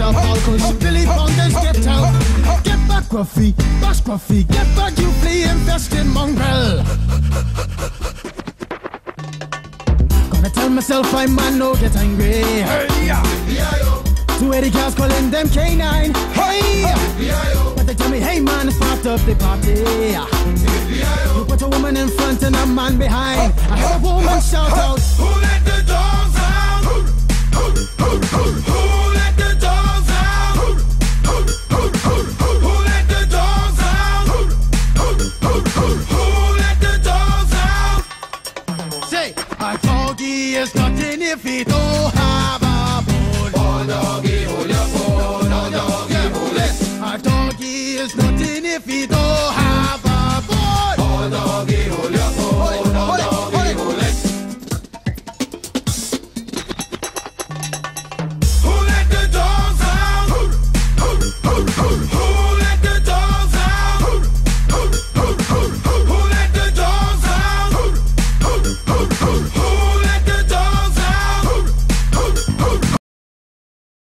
up all kush. Billy Fountains, get out. Get back, Gruffy, bash Gruffy. Get back, you flea infested mongrel. Gonna tell myself I'm man, no get angry. Hey, yeah. Two Eddie cars calling them K9. Hey, but they tell me, hey man, start up the party. You put a woman in front and a man behind. I heard a woman shout out, who let the dogs out? Who